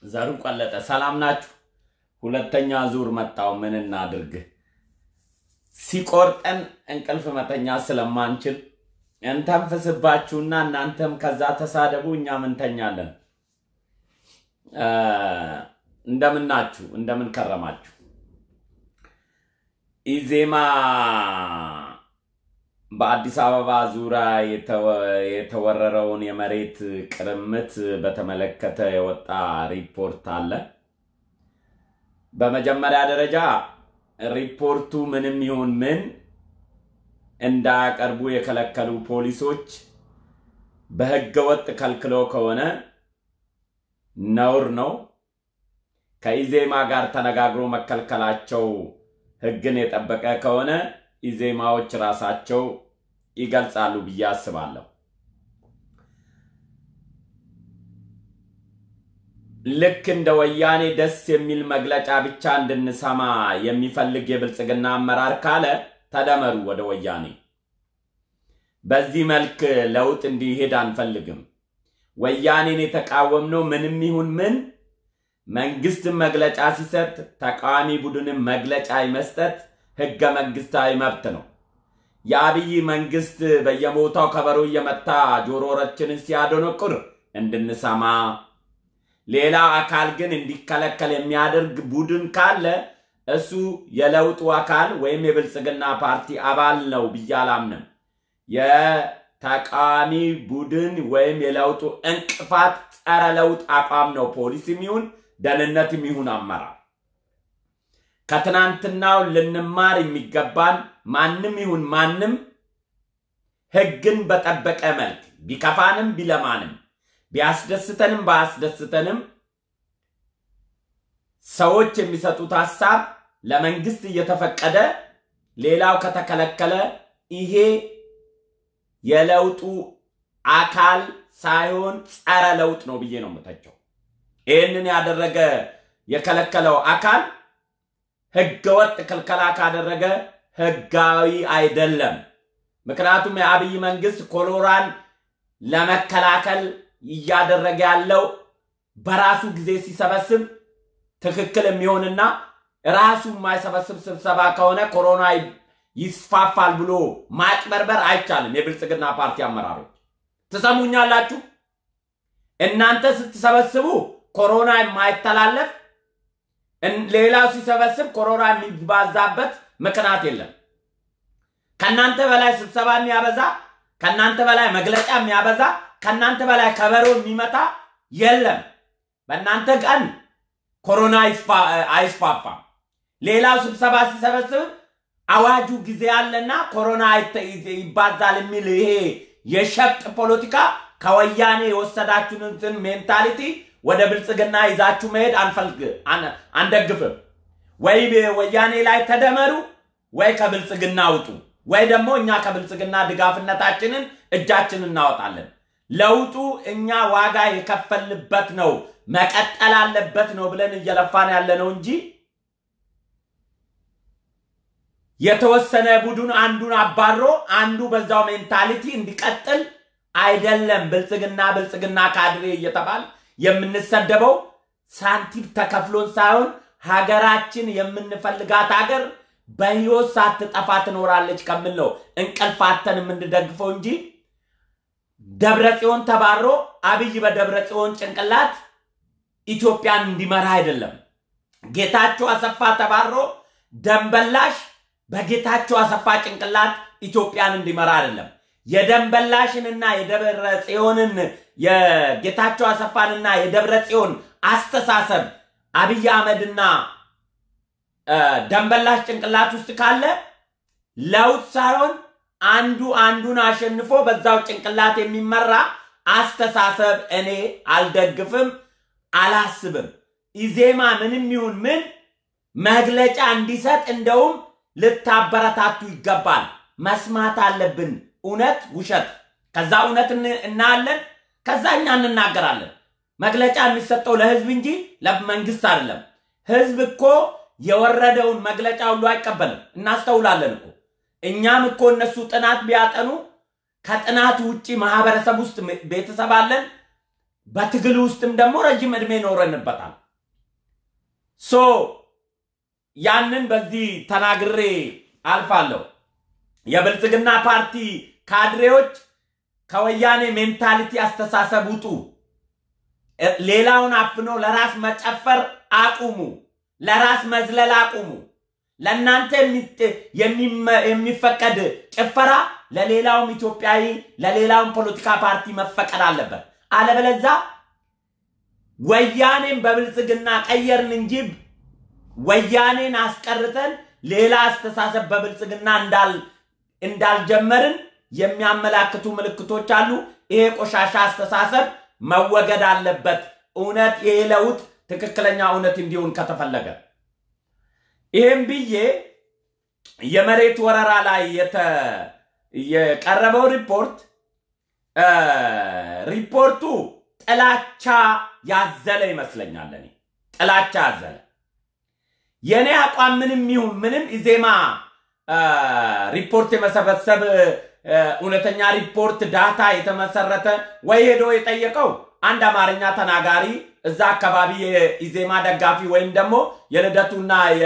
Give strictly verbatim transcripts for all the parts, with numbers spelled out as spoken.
ዘሩ ቀለጠ ሰላም ናችሁ ሁለተኛ ዙር መጣው ምን እናድርግ ሲቆርጠን እንቅልፍ መተኛ ስለማንችል እንተንፈስባችሁና እናንተም ከዛ ተሳደቡ እኛ ምን ተኛለን እንደምን ናችሁ እንደምን ከረማችሁ ኢዜማ በአዲስ አበባ ዙሪያ የተወረረውን የመሬት ቅርምት በተመለከተ የወጣ ሪፖርት አለ በመጀመሪያ ደረጃ ሪፖርቱ ምንም ይሁን ምን እንዳቀርቡ የከለከሉ ፖሊሶች በህገ ወጥ ከልክለው ከሆነ ነውር ነው ከኢዜማ ጋር ተነጋግሮ መከልከላቸው ህግን የጠበቀ ከሆነ ኢዜማዎች ራሳቸው ይገልጻሉ ብዬ አስባለሁ ልክ እንደ ወያኔ ደስ የሚል መግለጫ ብቻ እንድንሰማ የሚፈልግ የብልጽግና አመራር ካለ ተደመሩ ወደ ወያኔ በዚህ መልክ ለውጥ እንዲሄድ አንፈልግም ወያኔን የተቃወምነው ምንም ይሁን ምን መንግስት መግለጫ ሲሰጥ ተቃዋሚ ቡድንን መግለጫ ይመስጠት ህገ መንግስታዊ መብት ነው የአብይ መንግስት በየቦታው ከበሮ እየመታ ጆሮራችንን ሲያደነቁር እንድንሰማ ሌላ አካል ግን እንዲከለከል የሚያደርግ ቡድን ካለ እሱ የለውጡ አካል ወይም የብልጽግና ፓርቲ አባል ነው ብያላምንም የተቃዋሚ ቡድን ወይም የለውጡ እንቅፋት ጸረ ለውጥ አቋም ነው ፖሊስም ይሁን ደህንነትም ይሁን አመራር ከትናንትናው ልንማር የሚገባን ማንንም ይሁን ማንንም ህግን በጠበቀ መልክ ቢከፋንም ቢለማንም ቢያስደስተንም ባያስደስተንም ሰዎች የሚሰጡት ሐሳብ ለመንግስት እየተፈቀደ ሌላው ከተከለከለ ይሄ የለውጡ አካል ሳይሆን ጸረ ለውጥ ነው ብዬ ነው መተቸው ይሄንን ያደረገ የከለከለው አካል ህገወጥ ክልከላ ካደረገ ህጋዊ አይደለም ምክንያቱም የአብይ መንግስት ኮሎራን ለመከላከል ያደረገ ያለው በራሱ ጊዜ ሲሰበስብ ትክክል የሚሆንና ራሱ ማይሰበስብ ስብሰባ ከሆነ ኮሮና ይስፋፋል ብሎ ማጭበርበር አይቻልም የብልጽግና ፓርቲ አመራሮች ተሰሙኛላችሁ እናንተ ስትሰበስቡ ኮሮና የማይተላለፍ ሌላው ሲሰበስብ ኮሮና የሚባዛበት ምክንያት የለም ከናንተ በላይ ስብሰባ የሚያበዛ ከናንተ በላይ መግለጫ የሚያበዛ ከናንተ በላይ ከበሮ የሚመታ የለም በእናንተ ቀን ኮሮና አይስፋፋ ሌላው ስብሰባ ሲሰበስብ አዋጁ ጊዜ አለና ኮሮና ይባዛል የሚል ይሄ የሸፍጥ ፖለቲካ ከወያኔ የወሰዳችሁትን ሜንታሊቲ ወደ ብልጽግና ይዛችሁ መሄድ አንፈልግ አንደግፍ ወይ ወያኔ ላይ ተደመሩ ወይ ከብልጽግና አውጡ ወይ ደግሞ እኛ ከብልጽግና ድጋፍነታችንን እጃችንን እናወጣለን ለውጡ እኛ ዋጋ የከፈልበት ነው መቀጠል አለበት ነው ብለን እየለፋን ያለነው እንጂ የተወሰነ ቡድን አንዱን አባሮ አንዱ በዛው ሜንታሊቲ እንዲቀጥል አይደለም ብልጽግና ብልጽግና ካድሬ እየተባለ የምንሰደበው ሳንቲም ተከፍሎን ሳይሆን ሀገራችን የምንፈልጋት ሀገር በህይወት ሳትጠፋ ትኖራለች ከምን ነው እንቅልፋተን የምንደግፈው እንጂ ደብረጽዮን ተባሮ አብይ በደብረጽዮን ጭንቅላት ኢትዮጵያን እንዲመራ አይደለም ጌታቸው አሰፋ ተባሮ ደንበላሽ በጌታቸው አሰፋ ጭንቅላት ኢትዮጵያን እንዲመራ አይደለም የደንበላሽንና የደብረጽዮንን የጌታቸው አሰፋንና የደብረጽዮን አስተሳሰብ አብይ አህመድና ደንበላሽ ጭንቅላት ውስጥ ካለ ለውጥ ሳይሆን አንዱ አንዱን አሸንፎ በዛው ጭንቅላት የሚመራ አስተሳሰብ እኔ አልደግፍም አላስብም ኢዜማ ምንም ይሁን ምን መግለጫ እንዲሰጥ እንደውም ልታበረታቱ ይገባል መስማት አለብን እውነት ውሸት ከዛ እውነት እናለን ከዛኛ እንናገራለን መግለጫ የሚሰጠው ለህዝብ እንጂ ለመንግስት አይደለም ህዝብ እኮ የወረደውን መግለጫ ሁሉ አይቀበልም እናስተውላለን እኮ እኛም እኮ እነሱ ጥናት ቢያጠኑ ከጥናት ውጪ ማህበረሰብ ውስጥ ቤተሰብ አለን በትግል ውስጥም ደግሞ ረጅም እድሜ ኖረንበታል ሶ ያንን በዚህ ተናግሬ አልፋለሁ የብልጽግና ፓርቲ ካድሬዎች ከወያኔ ሜንታሊቲ አስተሳሰብ ውጡ ሌላውን አፍኖ ለራስ መጨፈር አቁሙ ለራስ መዝለል አቁሙ ለናንተ የሚፈቀድ ጭፈራ ለሌላውም ኢትዮጵያዊ ለሌላውም ፖለቲካ ፓርቲ መፈቀድ አለበት አለበለዛ ወያኔን በብልጽግና ቀየርን እንጂ ወያኔን አስቀርተን ሌላ አስተሳሰብ በብልጽግና እንዳል እንዳልጀመርን የሚያመላክቱ ምልክቶች አሉ ይሄ ቆሻሻ አስተሳሰብ መወገድ አለበት እውነት ይሄ ለውጥ ትክክለኛ እውነት እንዲሆን ከተፈለገ ይሄም ብዬ የመሬት ወረራ ላይ የተ የቀረበው ሪፖርት ሪፖርቱ ጥላቻ ያዘለ ይመስለኛል እኔ ጥላቻ ያዘለ የኔ አቋም ምንም ይሁን ምንም ኢዜማ ሪፖርት የመሰበሰብ እውነተኛ ሪፖርት ዳታ የተመሰረተ ወይ ሄዶ የጠየቀው አንድ አማርኛ ተናጋሪ እዛ አካባቢ የኢዜማ ደጋፊ ወይም ደግሞ የልደቱና የ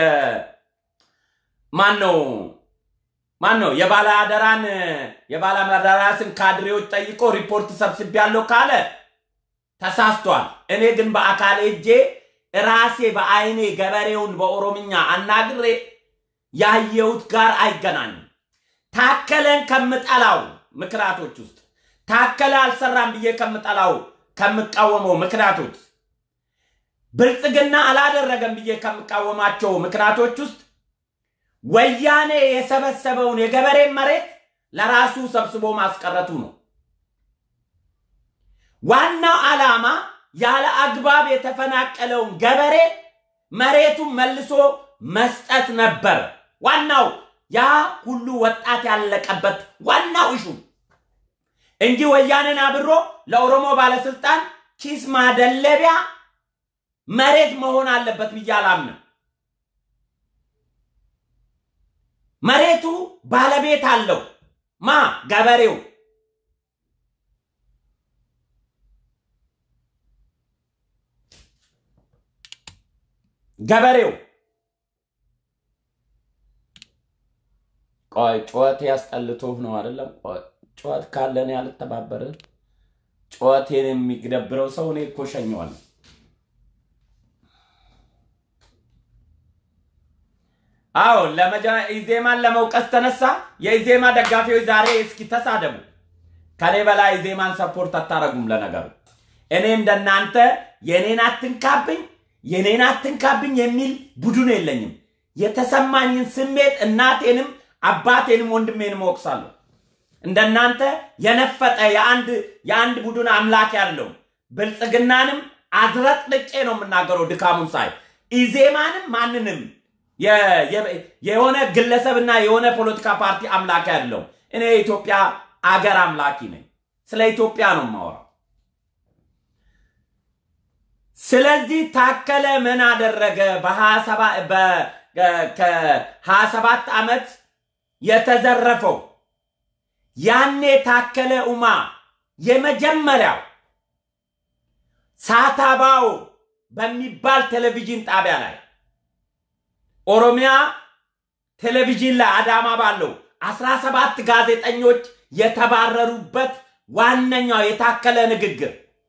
ማን ነው ማን ነው የባለ አደራን የባለ መደራስን ካድሬዎች ጠይቆ ሪፖርት ሰብስቤያለሁ ካለ ተሳስቷል እኔ ግን በአካል እጄ ራሴ በአይኔ ገበሬውን በኦሮምኛ አናግሬ ያየውት ጋር አይገናኝም ታከለን ከምጣላው ምክራቶች ውስጥ ታከለ አልሰራም ብዬ ከምጣላው ከምቃወመው ምክራቶች ብልጽግና አላደረገም ብዬ ከምቃወማቸው ምክራቶች ውስጥ ወያኔ የሰበሰበውን የገበሬ መሬት ለራሱ ሰብስቦ ማስቀረቱ ነው ዋናው ዓላማ ያለ አግባብ የተፈናቀለውን ገበሬ መሬቱን መልሶ መስጠት ነበር ዋናው ያ ሁሉ ወጣት ያለቀበት ዋናው ኢሹ እንጂ ወያኔን አብሮ ለኦሮሞ ባለስልጣን ኪስ ማደለቢያ መሬት መሆን አለበት ብያላም መሬቱ ባለቤት አለው ማ ገበሬው ገበሬው ቆይ ጨዋታ ያስጠልቶህ ነው አይደለም ጨዋታ ካለን ያልተባበረ ጨዋታን የሚግደብረው ሰው ነው ኮሸኛዋል አው ለመጃ ኢዜማን ለመውቀስ ተነሳ የኢዜማ ደጋፊዎች ዛሬ እስኪ ተሳደቡ ካለ በላይ ኢዜማን ሰፖርት አታረጉም ለነገሩ እኔ እንደናንተ የኔን አትንካብኝ የኔን አትንካብኝ የሚል ቡድን የለኝም የተሰማኝን ስሜት እናቴንም አባቴንም ወንድሜንም ወቅሳለሁ እንደናንተ የነፈጠ የአንድ የአንድ ቡድን አምላክ ያለው ብልጽግናንም አዝረጥልጬ ነው የምናገረው ድካሙን ሳይ ኢዜማንም ማንንም የሆነ ግለሰብና የሆነ ፖለቲካ ፓርቲ አምላክ ያለው እኔ ኢትዮጵያ አገር አምላኪ ነኝ ስለ ኢትዮጵያ ነው ማወራ ስለዚህ ታከለ ምን አደረገ በ27 አመት የተዘረፈው ያኔ ታከለ ኡማ የመጀመሪያው ሳታባው በሚባል ቴሌቪዥን ጣቢያ ላይ ኦሮሚያ ቴሌቪዥን ላይ አዳማ ባለው አስራ ሰባት ጋዜጠኞች የተባረሩበት ዋነኛው የታከለ ንግግር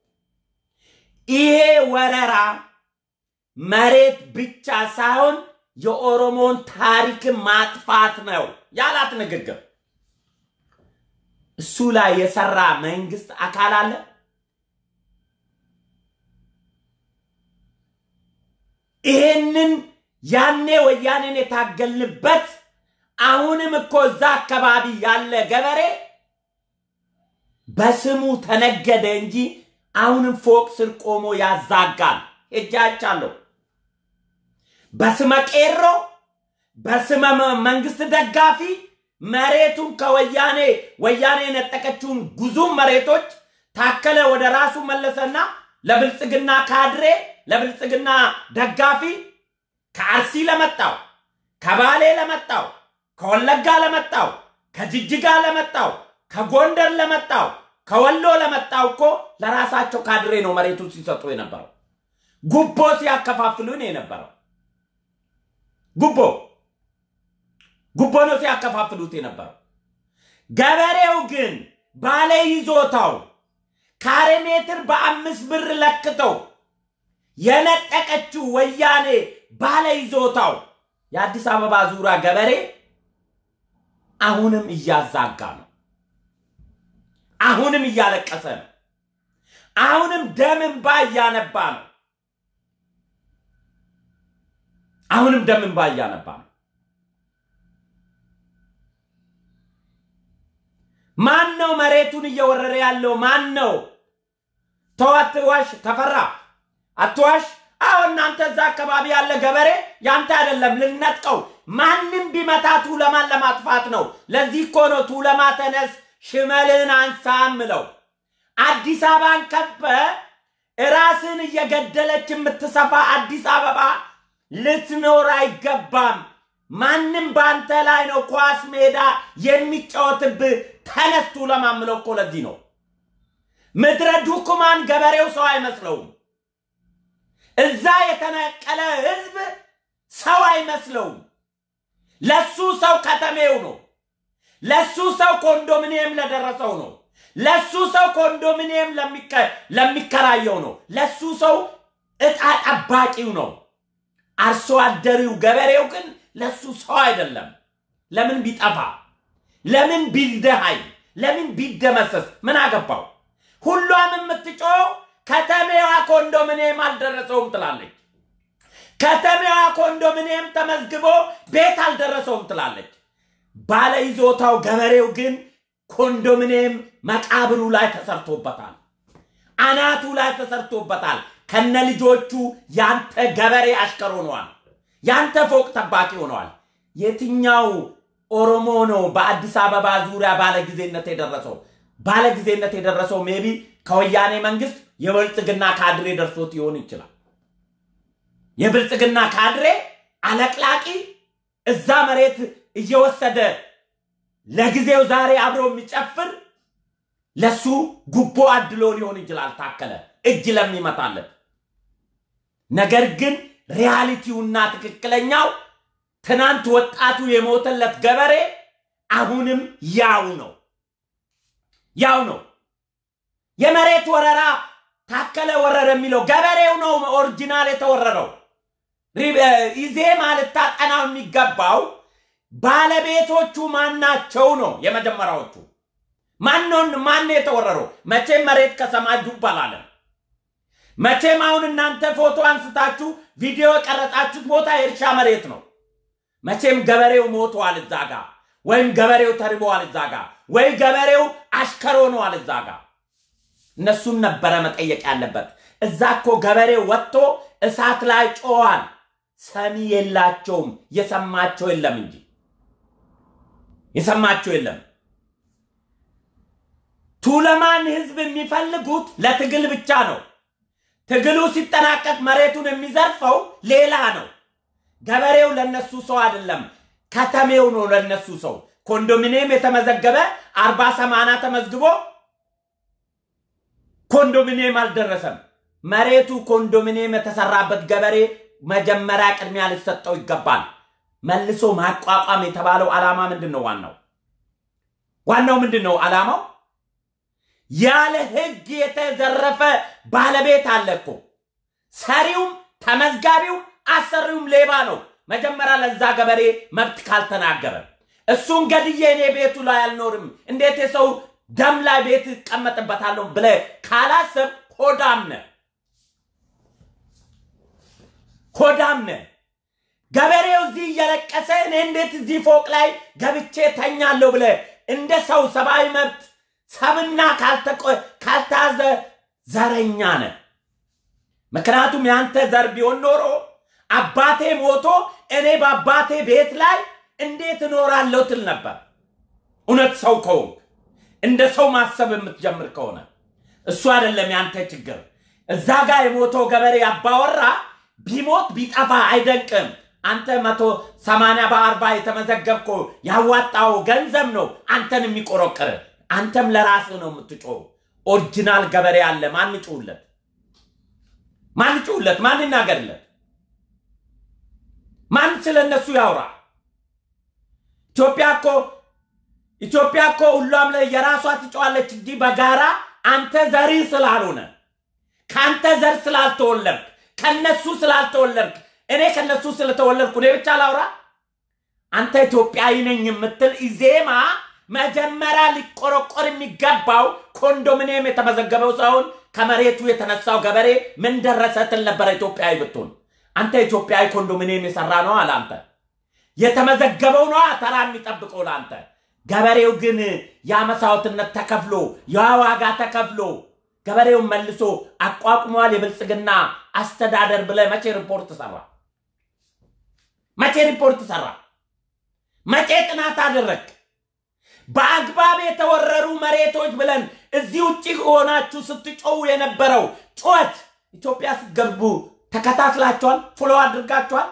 ይሄ ወረራ መሬት ብቻ ሳይሆን የኦሮሞን ታሪክ ማጥፋት ነው ያላት ንግግር እሱ ላይ የሰራ መንግስት አካል አለ ይሄንን ያኔ ወያኔን የታገልንበት አሁንም እኮ እዛ አካባቢ ያለ ገበሬ በስሙ ተነገደ እንጂ አሁንም ፎቅ ስር ቆሞ ያዛጋል እጃቻለሁ በስመ ቄሮ በስመ መንግስት ደጋፊ መሬቱን ከወያኔ ወያኔ ነጠቀችውን ጉዙ መሬቶች ታከለ ወደ ራሱ መለሰና ለብልጽግና ካድሬ ለብልጽግና ደጋፊ ከአርሲ ለመጣው ከባሌ ለመጣው ከወለጋ ለመጣው ከጅጅጋ ለመጣው ከጎንደር ለመጣው ከወሎ ለመጣው እኮ ለራሳቸው ካድሬ ነው መሬቱን ሲሰጡ የነበረው ጉቦ ሲያከፋፍሉን የነበረው ጉቦ ጉቦ ነው ሲያከፋፍሉት የነበረው ገበሬው ግን ባለ ይዞታው ካሬ ሜትር በአምስት ብር ለክተው የነጠቀችው ወያኔ ባለ ይዞታው የአዲስ አበባ ዙሪያ ገበሬ አሁንም እያዛጋ ነው አሁንም እያለቀሰ ነው አሁንም ደምን ባያነባ ነው አሁንም ደምን ባያነባ ነው ማን ነው መሬቱን እየወረረ ያለው ማን ነው ተዋትዋሽ ተፈራ አትዋሽ አው እናንተ እዛ አካባቢ ያለ ገበሬ ያንተ አይደለም ልንነጥቀው ማንንም ቢመታቱ ለማን ለማጥፋት ነው ለዚህ እኮ ነው ቱለማ ተነስ ሽመልን አንሳምለው አዲስ አበባን ከበ ራስን እየገደለች የምትሰፋ አዲስ አበባ ልትኖር አይገባም ማንንም ባንተ ላይ ነው ኳስ ሜዳ የሚጫወትብ ተነስቱ ለማምለው እኮ ለዚህ ነው ምድረ ዱኩማን ገበሬው ሰው አይመስለው እዛ የተነቀለ ህዝብ ሰው አይመስለው ለሱ ሰው ከተሜው ነው ለሱ ሰው ኮንዶሚኒየም ለደረሰው ነው ለሱ ሰው ኮንዶሚኒየም ለሚከ ለሚከራየው ነው ለሱ ሰው እጣ ጠባቂው ነው አርሶ አደሪው ገበሬው ግን ለሱ ሰው አይደለም ለምን ቢጠፋ ለምን ቢልደሃይ ለምን ቢደመሰስ ምን አገባው ሁሉም የምትጮው ከተሜዋ ኮንዶሚኒየም አልደረሰውም ትላለች ከተሜዋ ኮንዶሚኒየም ተመዝግቦ ቤት አልደረሰውም ትላለች ባለ ይዞታው ገበሬው ግን ኮንዶሚኒየም መቃብሩ ላይ ተሰርቶበታል አናቱ ላይ ተሰርቶበታል ከነ ልጆቹ ያንተ ገበሬ አሽከር ሆኗል ያንተ ፎቅ ተባቂ ሆኗል የትኛው ኦሮሞ ነው በአዲስ አበባ ዙሪያ ባለ ጊዜነት የደረሰው ባለ ጊዜነት የደረሰው ሜቢ ከወያኔ መንግስት የብልጽግና ካድሬ ደርሶት ይሆን ይችላል የብልጽግና ካድሬ አለቅላቂ እዛ መሬት እየወሰደ ለጊዜው ዛሬ አብሮ የሚጨፍር ለሱ ጉቦ አድሎ ሊሆን ይችላል ታከለ እጅ ለሚመታለት ነገር ግን ሪያሊቲውና ትክክለኛው ትናንት ወጣቱ የሞተለት ገበሬ አሁንም ያው ነው ያው ነው የመሬት ወረራ ታከለ ወረረ የሚለው ገበሬው ነው ኦሪጂናል የተወረረው ኢዜ ማለት ታጠናው የሚገባው ባለቤቶቹ ማናቸው ነው የመጀመሪያዎቹ ማንነው ማን የተወረረው መቼም መሬት ከሰማይ ዱባላለ መቼም አሁን እናንተ ፎቶ አንስታችሁ ቪዲዮ ቀረጻችሁ ቦታ የእርሻ መሬት ነው መቼም ገበሬው ሞቷል እዛጋ ወይም ገበሬው ተርቧል እዛጋ ወይ ገበሬው አሽከሮ ነው እዛጋ እነሱን ነበር መጠየቅ ያለበት እዛኮ ገበሬው ወጥቶ እሳት ላይ ጮዋል ሰሚ የላቸውም የሰማቸው የለም እንጂ የሰማቸው የለም ቱለማን ህዝብ የሚፈልጉት ለትግል ብቻ ነው ትግሉ ሲጠናቀቅ መሬቱን የሚዘርፈው ሌላ ነው ገበሬው ለነሱ ሰው አይደለም ከተሜው ነው ለነሱ ሰው ኮንዶሚኒየም የተመዘገበ አርባ ሰማንያ ተመዝግቦ ኮንዶሚኒየም አልደረሰም መሬቱ ኮንዶሚኒየም የተሰራበት ገበሬ መጀመሪያ ቅድሚያ ሊሰጠው ይገባል መልሶ ማቋቋም የተባለው ዓላማ ምንድነው ዋናው ዋናው ምንድነው ዓላማው ያለ ህግ የተዘረፈ ባለቤት አለኮ ሰሪውም ተመዝጋቢው አሰሪውም ሌባ ነው መጀመሪያ ለዛ ገበሬ መብት ካልተናገረ እሱን ገድዬ እኔ ቤቱ ላይ አልኖርም እንዴት የሰው ደም ላይ ቤት ቀመጥበታለሁ ብለ ካላሰብ ሆዳም ነህ ሆዳም ነህ ገበሬው እዚህ እየለቀሰ እኔ እንዴት እዚህ ፎቅ ላይ ገብቼ ተኛለሁ ብለ እንደ ሰው ሰባይ መብት ሰብና ካልተቆ ካልታዘ ዘረኛ ነህ ምክንያቱም ያንተ ዘር ቢሆን ኖሮ አባቴ ሞቶ እኔ በአባቴ ቤት ላይ እንዴት እኖራለሁ ትል ነበር እውነት ሰው ከሆንክ እንደ ሰው ማሰብ የምትጀምር ከሆነ እሱ አይደለም ያንተ ችግር እዛ ጋር የሞተው ገበሬ አባወራ ቢሞት ቢጠፋ አይደንቅም አንተ መቶ ሰማንያ በአርባ የተመዘገብከው ያዋጣው ገንዘብ ነው አንተን የሚቆረቀረ አንተም ለራስህ ነው የምትጮው ኦሪጂናል ገበሬ አለ ማን ይጩለት ማን ይጩለት ማን ይናገርለት ማን ስለነሱ ያውራ ኢትዮጵያ እኮ ኢትዮጵያ እኮ ሁሉም ላይ የራሷ ትጫዋለች እንጂ በጋራ አንተ ዘሪ ስላልሆነ ካንተ ዘር ስላልተወለድክ ከነሱ ስላልተወለድክ እኔ ከነሱ ስለተወለድኩ ነው ብቻ ላውራ አንተ ኢትዮጵያዊ ነኝ የምትል ኢዜማ መጀመሪያ ሊቆረቆር የሚገባው ኮንዶሚኒየም የተመዘገበው ሳይሆን ከመሬቱ የተነሳው ገበሬ ምን ደረሰትን ነበር ኢትዮጵያዊ ብትሆን አንተ ኢትዮጵያዊ ኮንዶሚኒየም የሰራ ነው አላንተ የተመዘገበው ነው ተራ የሚጠብቀው ላንተ ገበሬው ግን ያመሳውትነት ተከፍሎ ያዋጋ ተከፍሎ ገበሬው መልሶ አቋቁሟል የብልጽግና አስተዳደር ብለ መቼ ሪፖርት ሰራ መቼ ሪፖርት ሰራ መቼ ጥናት አደረክ በአግባብ የተወረሩ መሬቶች ብለን እዚህ ውጪ ሆናችሁ ስትጮው የነበረው ጩኸት ኢትዮጵያ ስትገቡ ተከታትላችኋል ፎሎ አድርጋችኋል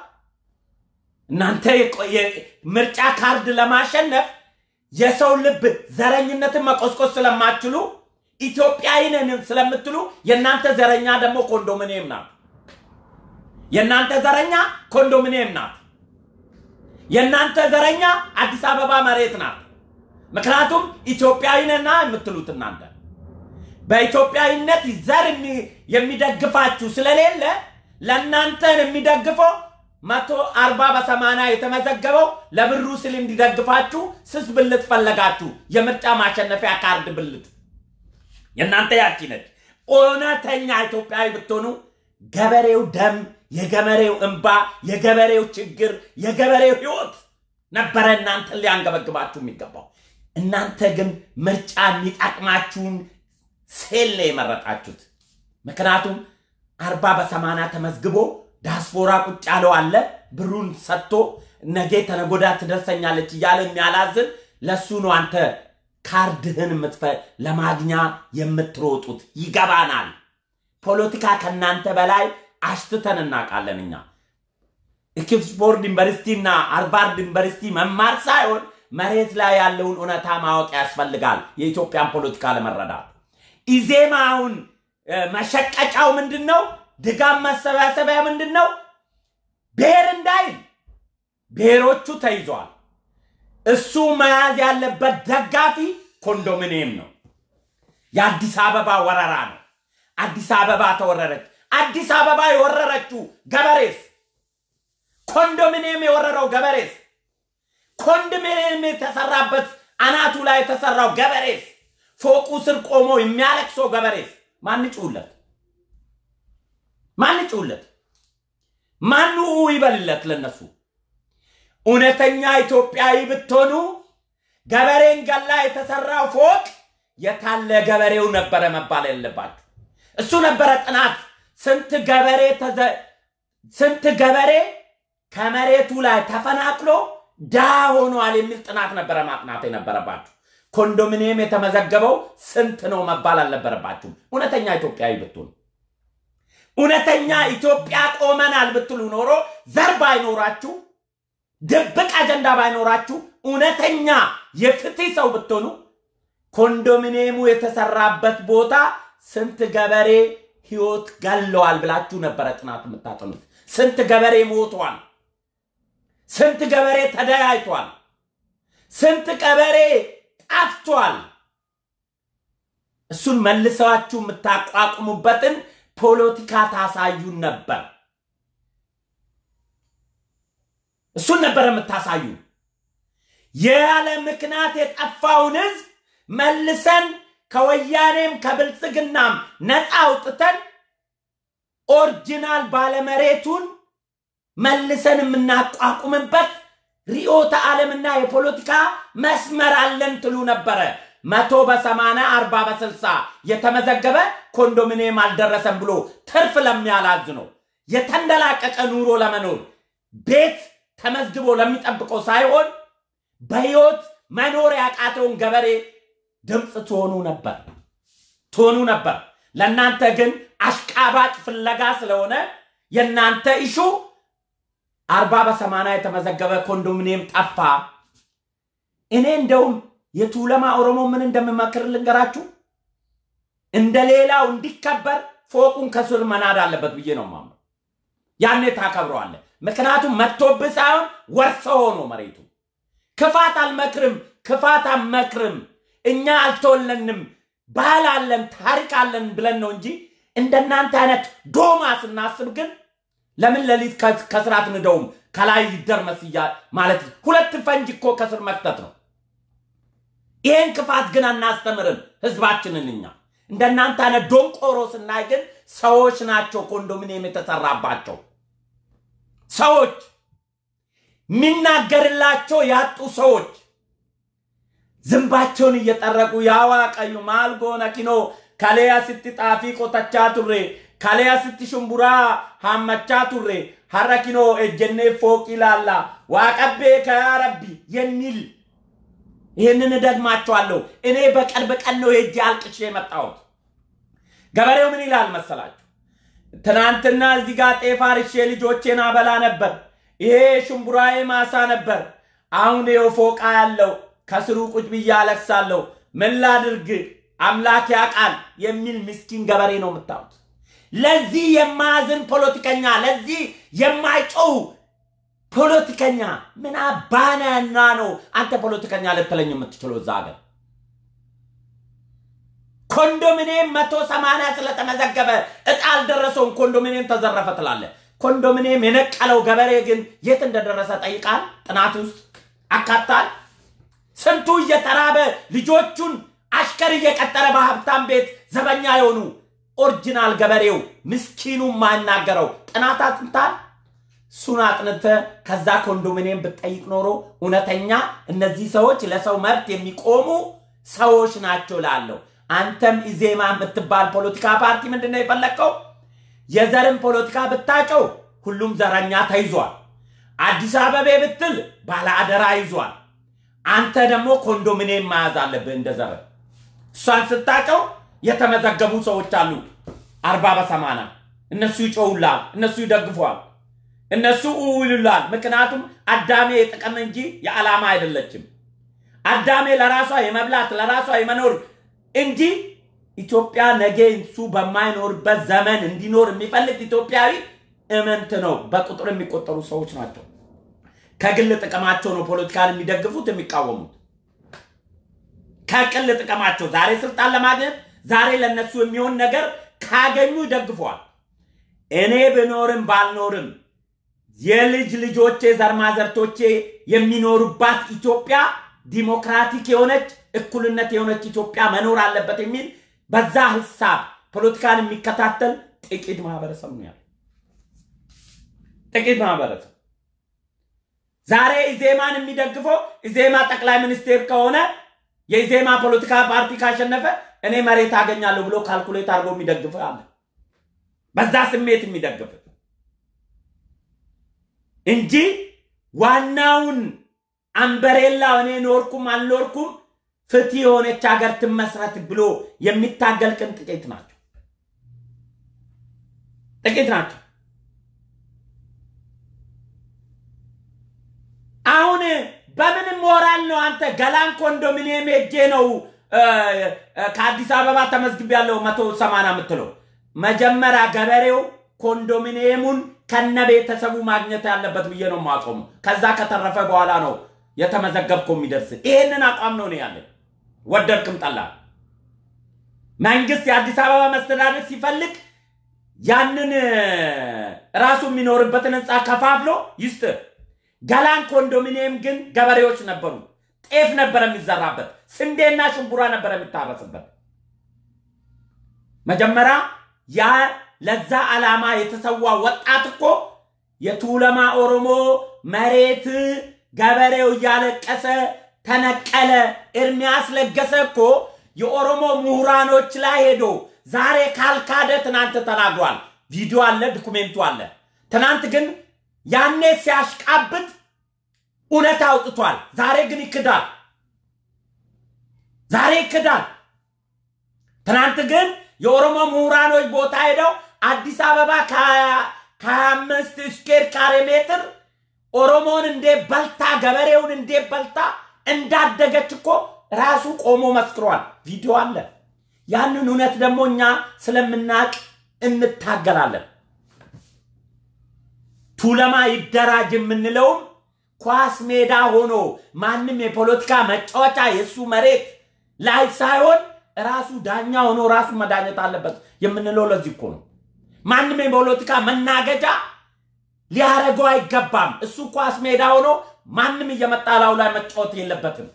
እናንተ ምርጫ ካርድ ለማሸነፍ የሰው ልብ ዘረኝነትን መቆስቆስ ስለማትችሉ ኢትዮጵያዊንን ስለምትሉ የናንተ ዘረኛ ደግሞ ኮንዶሚኒየም ናት የናንተ ዘረኛ ኮንዶሚኒየም ናት የናንተ ዘረኛ አዲስ አበባ መሬት ናት ምክንያቱም ኢትዮጵያዊነና የምትሉት እናንተ በኢትዮጵያዊነት ዘር የሚደግፋችሁ ስለሌለ ለናንተ የሚደግፈው መቶ አርባ በሰማንያ የተመዘገበው ለብሩ ስል እንዲደግፋችሁ ስስ ብልት ፈለጋችሁ የምርጫ ማሸነፊያ ካርድ ብልት የናንተ ያቺ ነች ኦነተኛ ኢትዮጵያዊ ብትሆኑ ገበሬው ደም የገበሬው እንባ የገበሬው ችግር የገበሬው ህይወት ነበር እናንተ ሊያንገበግባችሁ የሚገባው እናንተ ግን ምርጫ የሚጣቅማችሁን ሴል የመረጣችሁት ምክንያቱም አርባ በሰማንያ ተመዝግቦ ዳስፖራ ቁጭ ያለው አለ ብሩን ሰጥቶ ነገ ተነጎዳ ትደርሰኛለች ይያለ የሚያላዝን ለሱ ነው አንተ ካርድህን ምትፈ ለማግኛ የምትሮጡት ይገባናል ፖለቲካ ከናንተ በላይ አሽተተን እናቃለንኛ ኢክስፎርድ ዩኒቨርሲቲና ሃርቫርድ ዩኒቨርሲቲ መማር ሳይሆን መሬት ላይ ያለውን ኡነታ ማወቅ ያስፈልጋል የኢትዮጵያን ፖለቲካ ለመረዳት ኢዜማውን መሸቀጫው ምንድነው ድጋም መሰባሰቢያ ምንድነው ብሔር እንዳይል ብሔሮቹ ተይዟል እሱ መያዝ ያለበት ደጋፊ ኮንዶሚኒየም ነው የአዲስ አበባ ወረራ ነው አዲስ አበባ ተወረረች አዲስ አበባ የወረረችው ገበሬስ ኮንዶሚኒየም የወረረው ገበሬስ ኮንዶሚኒየም የተሰራበት አናቱ ላይ የተሰራው ገበሬስ ፎቁ ስር ቆሞ የሚያለቅሰው ገበሬስ ማን ይጩለት ማን ይጩለት ማኑ ይበልለት ለነሱ ኡነተኛ ኢትዮጵያዊ ብትሆኑ ገበሬን ገላ የተሰራው ፎቅ የታለ ገበሬው ነበር መባል ያለባችሁ እሱ ነበር ጥናት ስንት ገበሬ ተዘ ስንት ገበሬ ከመሬቱ ላይ ተፈናቅሎ ዳ ሆኗል የሚል ጥናት ነበር ማጥናት የነበረባችሁ ኮንዶሚኒየም የተመዘገበው ስንት ነው መባል አልነበረባችሁ ኡነተኛ ኢትዮጵያዊ ብትሆኑ ኡነተኛ ኢትዮጵያ ቆመናል ብትሉ ኖሮ ዘር ባይኖራችሁ ድብቅ አጀንዳ ባይኖራችሁ ኡነተኛ የፍትህ ሰው ብትሆኑ ኮንዶሚኒየሙ የተሰራበት ቦታ ስንት ገበሬ ህይወት ገለዋል ብላችሁ ነበር ጥናት የምታጠኑት ስንት ገበሬ ሞቷል ስንት ገበሬ ተደያይቷል ስንት ገበሬ ጠፍቷል እሱን መልሳችሁ የምታቋቁሙበትን ፖለቲካ ታሳዩን ነበር እሱን ነበር የምታሳዩ ያለ ምክንያት የጠፋውን ህዝብ መልሰን ከወያኔም ከብልጽግናም ነፃ አውጥተን ኦሪጂናል ባለመሬቱን መልሰን የምናቋቁምበት ሪዮታ ዓለምና የፖለቲካ መስመር አለን ትሉ ነበር መቶ በሰማንያ አርባ በስልሳ የተመዘገበ ኮንዶሚኒየም አልደረሰም ብሎ ትርፍ ለሚያላዝ ነው የተንደላቀቀ ኑሮ ለመኖር ቤት ተመዝግቦ ለሚጠብቀው ሳይሆን በህይወት መኖር ያቃተውን ገበሬ ድምጽ ትሆኑ ነበር ትሆኑ ነበር ለናንተ ግን አሽቃባጭ ፍለጋ ስለሆነ የናንተ ኢሹ አርባ በሰማንያ የተመዘገበ ኮንዶሚኒየም ጠፋ እኔ እንደውም የቱለማ ኦሮሞ ምን እንደምመክር ልንገራችሁ እንደሌላው እንዲከበር ፎቁን ከስር መናድ አለበት ብዬ ነው ማምነው ያኔ ታከብረዋለህ ምክንያቱም መጥቶብህ ሳይሆን ወርሰው ነው መሬቱ ክፋት አልመክርም ክፋት አልመክርም እኛ አልተወለንም ባህል አለን ታሪክ አለን ብለን ነው እንጂ እንደናንተ አይነት ዶማስ እናስብ ግን ለምን ለሊት ከስራት እንደውም ከላይ ይደርመስያ ማለት ሁለት ፈንጅ እኮ ከስር መክተት ነው ይሄን ክፋት ግን አናስተምርም ህዝባችንን እኛ እንደናንተ አይነት ዶንቆሮስና ግን ሰዎች ናቸው ኮንዶሚኒየም የተሰራባቸው ሰዎች ሚናገርላቸው ያጡ ሰዎች ዝምባቸውን እየጠረቁ ያዋቀዩ ማልጎና ኪኖ ካለያ ስትጣፊ ቆታቻ ቱሬ ካለያ ስትሽምቡራ ሃማቻ ቱሬ ሐረኪኖ እጀኔ ፎቅ ይላላ ዋቀቤ ከረቢ የሚል ይሄንን ደግማቸዋለሁ እኔ በቀርብ ቀን ነው ሄጄ አልቅሼ መጣሁት ገበሬው ምን ይላል መሰላችሁ ትናንትና እዚህ ጋር ጤፋርሼ ልጆቼን አበላ ነበር ይሄ ሽምቡራዬ ማሳ ነበር አሁን ይው ፎቅ ያለው ከስሩ ቁጭ ብዬ አለቅሳለሁ ምን ላድርግ አምላክ ያቃል የሚል ምስኪን ገበሬ ነው መጣሁት ለዚህ የማዝን ፖለቲከኛ ለዚህ የማይጮው ፖለቲከኛ ምን አባናና ነው አንተ ፖለቲከኛ ለተለኝ የምትችለው ዛገር ኮንዶሚኒየም መቶ ሰማንያ ስለተመዘገበ እጣል ደረሰው ኮንዶሚኒየም ተዘረፈ ተላለ ኮንዶሚኒየም የነቀለው ገበሬ ግን የት እንደደረሰ ጠይቃል ጥናት ውስጥ አካታል ስንቱ እየተራበ ልጆቹን አሽከር እየቀጠረ በሀብታም ቤት ዘበኛ የሆኑ ኦሪጂናል ገበሬው ምስኪኑ ማናገረው ጥናታት እንታል ሱናጥነተ ከዛ ኮንዶሚኒየም በጠይቅ ኖሮ እውነተኛ እነዚህ ሰዎች ለሰው መብት የሚቆሙ ሰዎች ናቸው ላለው አንተም ኢዜማ የምትባል ፖለቲካ ፓርቲ ምንድነው የፈለከው የዘርን ፖለቲካ ብታጨው ሁሉም ዘረኛ ተይዟል አዲስ አበባ ብትል ባለ አደራ ይዟል አንተ ደግሞ ኮንዶሚኒየም ማያዝ አለብህ እንደዘረ እሷን ስታጨው የተመዘገቡ ሰዎች አሉ አርባ በሰማንያ እነሱ ይጮውላል እነሱ ይደግፏል እነሱ ውሉላል ምክንያቱም አዳሜ የጥቅም እንጂ የዓላማ አይደለችም አዳሜ ለራሷ የመብላት ለራሷ የመኖር እንጂ ኢትዮጵያ ነገ እንሱ በማይኖርበት ዘመን እንዲኖር የሚፈልግ ኢትዮጵያዊ እመንት ነው በቁጥር የሚቆጠሩ ሰዎች ናቸው ከግል ጥቅማቸው ነው ፖለቲካን የሚደግፉት የሚቃወሙት ከግል ጥቅማቸው ዛሬ ስልጣን ለማግኘት ዛሬ ለነሱ የሚሆን ነገር ካገኙ ይደግፏል እኔ በኖርም ባልኖርም የልጅ ልጆቼ ዘርማዘርቶቼ የሚኖሩባት ኢትዮጵያ ዲሞክራቲክ የሆነች እኩልነት የሆነች ኢትዮጵያ መኖር አለበት የሚል በዛ ሐሳብ ፖለቲካን የሚከታተል ጥቂት ማህበረሰብ ነው ያለው ጥቂት ማህበረሰብ ዛሬ ኢዜማን የሚደግፈው ኢዜማ ጠቅላይ ሚኒስቴር ከሆነ የኢዜማ ፖለቲካ ፓርቲ ካሸነፈ እኔ መሬት አገኛለሁ ብሎ ካልኩሌት አድርጎ የሚደግፈው አለ በዛ ስሜት የሚደግፍ እንጂ ዋናውን አንበሬላ እኔ ኖርኩም አልኖርኩም ፍቲ የሆነች ሀገር ትመስረት ብሎ የሚታገል ቅን ጥቂት ናቸው ጥቂት ናቸው አሁን በምን ሞራል ነው አንተ ገላን ኮንዶሚኒየም ሄጄ ነው ከአዲስ አበባ ተመዝግብ ያለው መቶ ሰማንያ ምትለው መጀመሪያ ገበሬው ኮንዶሚኒየሙን ከነቤተሰቡ ማግኘት ያለበት ብዬ ነው ማቆም ከዛ ከተረፈ በኋላ ነው የተመዘገብከው የሚደርስ ይሄንን አቋም ነው ያለ ወደድክም ጠላ መንግስት የአዲስ አበባ መስተዳድር ሲፈልግ ያንን ራሱ የሚኖርበትን ህንጻ ከፋፍሎ ይስጥ ገላን ኮንዶሚኒየም ግን ገበሬዎች ነበሩ ጤፍ ነበር የሚዘራበት ስንዴና ሽንቡራ ነበር የሚታረስበት መጀመሪያ ያ ለዛ ዓላማ የተሰዋ ወጣት እኮ የቱለማ ኦሮሞ መሬት ገበሬው ያለቀሰ ተነቀለ ኤርሚያስ ለገሰ እኮ የኦሮሞ ምሁራኖች ላይ ሄዶ ዛሬ ካልካደ ትናንት ተናግሯል ቪዲዮ አለ ዶክመንቱ አለ ትናንት ግን ያኔ ሲያሽቃብጥ እውነት አውጥቷል ዛሬ ግን ይክዳል ዛሬ ይክዳል ትናንት ግን የኦሮሞ ምሁራኖች ቦታ ሄደው አዲስ አበባ ከአምስት ስኩዌር ካሬ ሜትር ኦሮሞን እንደ በልታ ገበሬውን እንደ በልታ እንዳደገች እኮ ራሱ ቆሞ መስክሯል ቪዲዮ አለ ያንን እውነት ደግሞ እኛ ስለምናቅ እንታገላለን ቱለማ ይደራጅ የምንለው ኳስ ሜዳ ሆኖ ማንንም የፖለቲካ መጫወቻ የሱ መሬት ላይ ሳይሆን ራሱ ዳኛ ሆኖ ራሱ መዳኘት አለበት የምንለው ለዚህ እኮ ነው ማንንም የፖለቲካ መናገጃ ሊያረጋው አይገባም እሱ ኳስ ሜዳ ሆኖ ማንንም እየመጣላው ላይ መጫወት የለበትም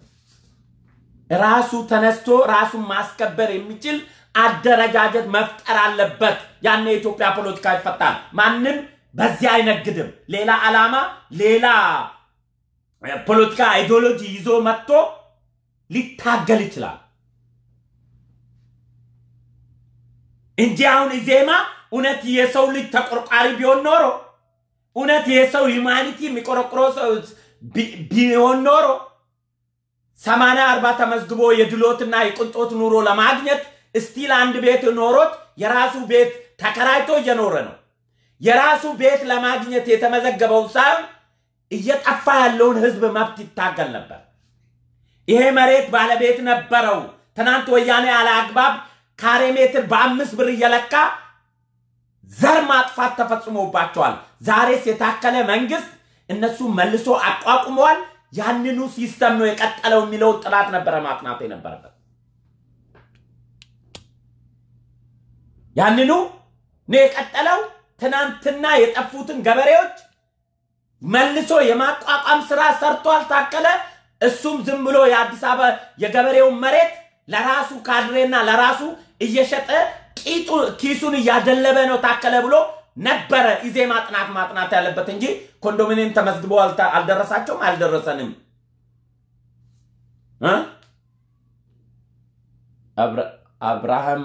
ራሱ ተነስቶ ራሱ ማስከበር የሚችል አደረጃጀት መፍጠር አለበት ያኔ ኢትዮጵያ ፖለቲካ ይፈታል ማንንም በዚህ አይነግድም ሌላ ዓላማ ሌላ ፖለቲካ አይዲዮሎጂ ይዞ መጥቶ ሊታገል ይችላል እንጂ አሁን ኢዜማ እውነት የሰው ልጅ ተቆርቋሪ ቢሆን ኖሮ እውነት የሰው ሂዩማኒቲ የሚቆረቆሮ ሰው ቢሆን ኖሮ ሰማንያ አርባ ተመዝግቦ የድሎትና የቁንጦት ኑሮ ለማግኘት እስቲል አንድ ቤት ኖሮት የራሱ ቤት ተከራይቶ እየኖረ ነው የራሱ ቤት ለማግኘት የተመዘገበው ሳይሆን እየጠፋ ያለውን ህዝብ መብት ይታገል ነበር ይሄ መሬት ባለቤት ነበረው ትናንት ወያኔ ያለ አግባብ ካሬ ሜትር በአምስት ብር እየለካ ዘር ማጥፋት ተፈጽሞባቸዋል ዛሬስ የታከለ መንግስት እነሱ መልሶ አቋቁመዋል ያንኑ ሲስተም ነው የቀጠለው የሚለው ጥላት ነበር ማጥናት የነበረበት ያንኑ ነው የቀጠለው ትናንትና የጠፉትን ገበሬዎች መልሶ የማቋቋም ስራ ሰርቷል ታከለ እሱም ዝም ብሎ የአዲስ አበባ የገበሬው መሬት ለራሱ ካድሬና ለራሱ እየሸጠ ቂጡ ኪሱን ያደለበ ነው ታከለ ብሎ ነበረ ኢዜማ ጥናት ማጥናት ያለበት እንጂ ኮንዶሚኒየም ተመዝግቦ አልደረሳቸውም አልደረሰንም እ አብርሃም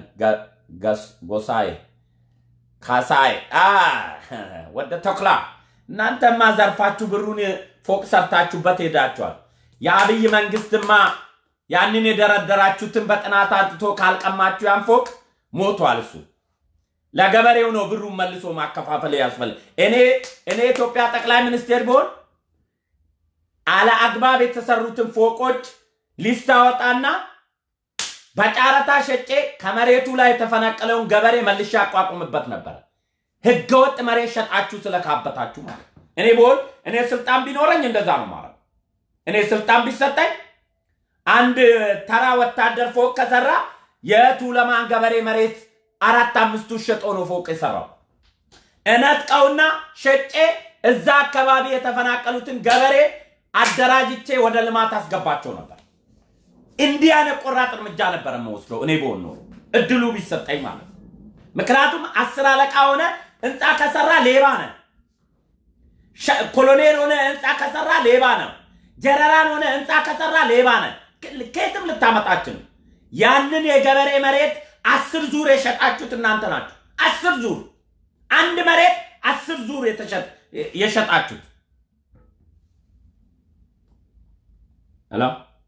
ጎሳይ ካሳይ አ ወደ ተክላ እናንተማ ዘርፋችሁ ብሩን ፎቅ ሰርታችሁበት ሄዳችኋል የአብይ መንግስትማ ያንን የደረደራችሁትን በጥናት አጥቶ ካልቀማችሁ ያን ፎቅ ሞቷል እሱ ለገበሬው ነው ብሩን መልሶ ማከፋፈል ያስፈልግ እኔ እኔ ኢትዮጵያ ጠቅላይ ሚኒስቴር ቢሆን አለ አግባብ የተሰሩትን ፎቆች ሊስት አወጣና በጫረታ ሸጬ ከመሬቱ ላይ ተፈናቀለውን ገበሬ መልሼ አቋቁምበት ነበር ህገወጥ መሬት ሸጣችሁ ስለካበታችሁ ማለት እኔ ቢሆን እኔ ስልጣን ቢኖረኝ እንደዛ ነው ማለት እኔ ስልጣን ቢሰጠኝ አንድ ተራ ወታደር ፎቅ ከሰራ የቱለማን ገበሬ መሬት አራት አምስቱ ሸጦ ነው ፎቅ የሰራው እነጥቀውና ሸጬ እዛ አካባቢ የተፈናቀሉትን ገበሬ አደራጅቼ ወደ ልማት አስገባቸው ነበር እንዲያነ ቆራጥ እርምጃ ነበር የምወስደው እኔ ቢሆን ነው እድሉ ቢሰጠኝ ማለት ምክንያቱም አስር አለቃ ሆነ እንጣ ከሰራ ሌባ ነው ኮሎኔል ሆነ እንጣ ከሰራ ሌባ ነው ጀነራል ሆነ እንጣ ከሰራ ሌባ ነው ከየትም ልታመጣችሁ ያንን የገበሬ መሬት አስር ዙር የሸጣችሁት እናንተ ናችሁ አስር ዙር አንድ መሬት አስር ዙር የተሸጥ የሸጣችሁት ሄሎ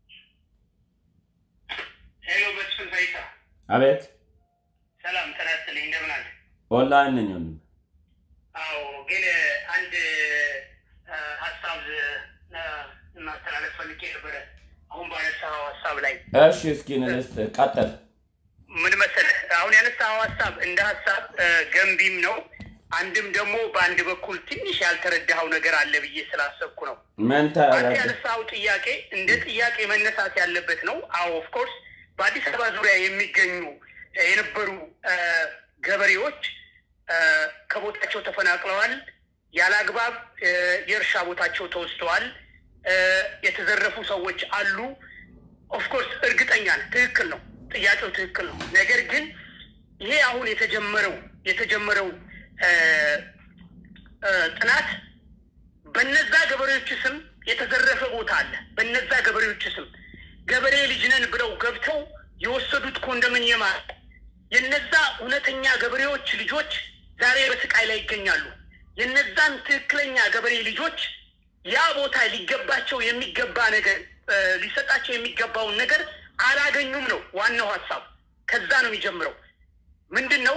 ሄሎ በስፍን ፈይታ አቤት ሰላም ተናስተልኝ እንደምን አለ ኦንላይን ነኝ አዎ ግን አንድ ሐሳብ እናስተላልፍ ፈልጌ ነበር አሁን ባነሳው ሐሳብ ላይ እሺ እስኪ ነስ ቀጥል ምን መሰለህ አሁን ያነሳው ሐሳብ እንደ ሐሳብ ገንቢም ነው አንድም ደግሞ በአንድ በኩል ትንሽ ያልተረዳው ነገር አለ ብዬ ስላሰብኩ ነው ምን ታረጋለህ ያነሳው ጥያቄ እንደ ጥያቄ መነሳት ያለበት ነው አዎ ኦፍ ኮርስ በአዲስ አበባ ዙሪያ የሚገኙ የነበሩ ገበሬዎች ከቦታቸው ተፈናቅለዋል ያላግባብ የእርሻ ቦታቸው ተወስደዋል የተዘረፉ ሰዎች አሉ ኦፍ ኮርስ እርግጠኛ ነኝ ትክክል ነው ጥያቄው ትክክል ነው ነገር ግን ይሄ አሁን የተጀመረው የተጀመረው ጥናት በነዛ ገበሬዎች ስም የተዘረፈ ቦታ አለ በነዛ ገበሬዎች ስም ገበሬ ልጅ ነን ብለው ገብተው የወሰዱት ኮንዶሚኒየም አለ የነዛ እውነተኛ ገበሬዎች ልጆች ዛሬ በስቃይ ላይ ይገኛሉ የነዛን ትክክለኛ ገበሬ ልጆች ያ ቦታ ሊገባቸው የሚገባ ነገር ሊሰጣቸው የሚገባውን ነገር አላገኙም ነው ዋናው ሐሳብ ከዛ ነው የሚጀምረው ምንድነው